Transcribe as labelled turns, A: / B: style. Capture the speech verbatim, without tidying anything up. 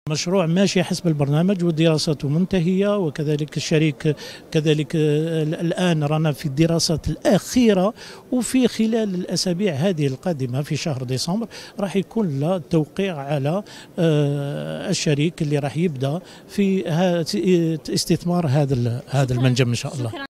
A: مشروع ماشي حسب البرنامج والدراسات منتهية، وكذلك الشريك كذلك الآن رانا في الدراسات الأخيرة، وفي خلال الأسابيع هذه القادمة في شهر ديسمبر راح يكون له التوقيع على الشريك اللي راح يبدأ في استثمار هذا هذا المنجم إن شاء الله.